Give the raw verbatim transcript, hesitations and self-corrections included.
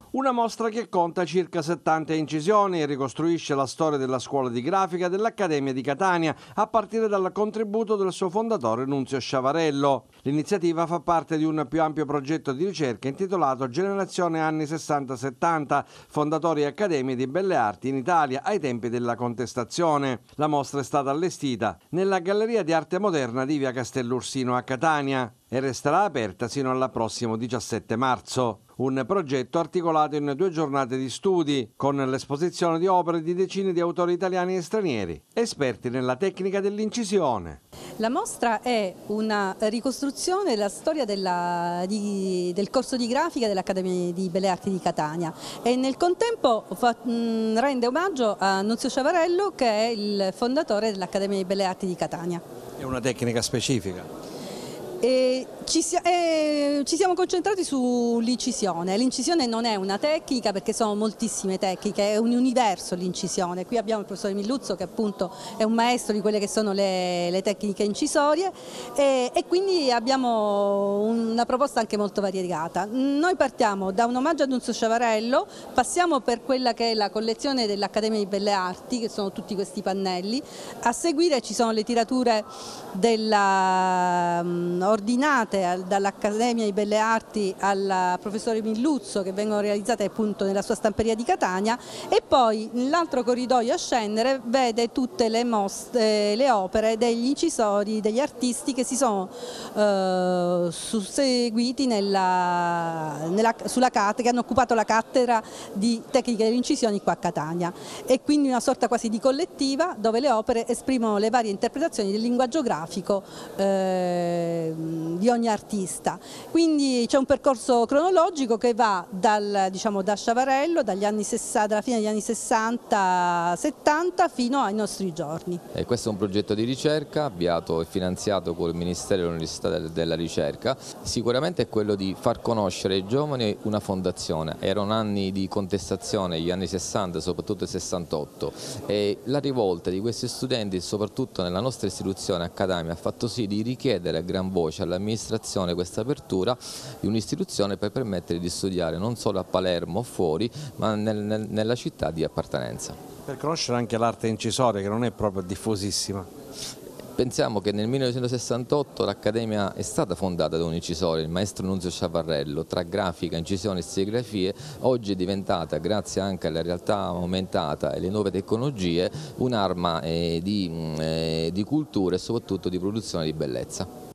Una mostra che conta circa settanta incisioni e ricostruisce la storia della scuola di grafica dell'Accademia di Catania a partire dal contributo del suo fondatore Nunzio Sciavarello. L'iniziativa fa parte di un più ampio progetto di ricerca intitolato Generazione anni sessanta settanta, fondatori e accademie di belle arti in Italia ai tempi della contestazione. La mostra è stata allestita nella Galleria di Arte Moderna di via Castellursino a Catania e resterà aperta sino al prossimo diciassette marzo. Un progetto articolato in due giornate di studi, con l'esposizione di opere di decine di autori italiani e stranieri, esperti nella tecnica dell'incisione. La mostra è una ricostruzione della storia della, di, del corso di grafica dell'Accademia di Belle Arti di Catania e nel contempo fa, mh, rende omaggio a Nunzio Sciavarello, che è il fondatore dell'Accademia di Belle Arti di Catania. È una tecnica specifica? E ci, si, eh, ci siamo concentrati sull'incisione. L'incisione non è una tecnica perché sono moltissime tecniche, è un universo l'incisione. Qui abbiamo il professore Milluzzo che appunto è un maestro di quelle che sono le, le tecniche incisorie e, e quindi abbiamo una proposta anche molto variegata. Noi partiamo da un omaggio a Nunzio Sciavarello, passiamo per quella che è la collezione dell'Accademia di Belle Arti, che sono tutti questi pannelli. A seguire ci sono le tirature della ordinate dall'Accademia di Belle Arti al professore Milluzzo, che vengono realizzate appunto nella sua stamperia di Catania, e poi l'altro corridoio a scendere vede tutte le, mostre, le opere degli incisori, degli artisti che si sono eh, susseguiti nella, nella, sulla cattedra, che hanno occupato la cattedra di tecniche delle incisioni qua a Catania, e quindi una sorta quasi di collettiva dove le opere esprimono le varie interpretazioni del linguaggio grafico eh, di ogni artista. Quindi c'è un percorso cronologico che va dal, diciamo, da Sciavarello, dagli anni sessanta, dalla fine degli anni sessanta settanta fino ai nostri giorni. E questo è un progetto di ricerca avviato e finanziato con il Ministero dell'Università della Ricerca. Sicuramente è quello di far conoscere ai giovani una fondazione. Erano anni di contestazione, gli anni sessanta, soprattutto il sessantotto, e la rivolta di questi studenti, soprattutto nella nostra istituzione Accademia, ha fatto sì di richiedere a gran voce all'amministrazione questa apertura di un'istituzione per permettere di studiare non solo a Palermo o fuori, ma nel, nel, nella città di appartenenza. Per conoscere anche l'arte incisoria, che non è proprio diffusissima. Pensiamo che nel millenovecentosessantotto l'Accademia è stata fondata da un incisore, il maestro Nunzio Sciavarello. Tra grafica, incisione e serigrafie oggi è diventata, grazie anche alla realtà aumentata e alle nuove tecnologie, un'arma eh, di, eh, di cultura e soprattutto di produzione di bellezza.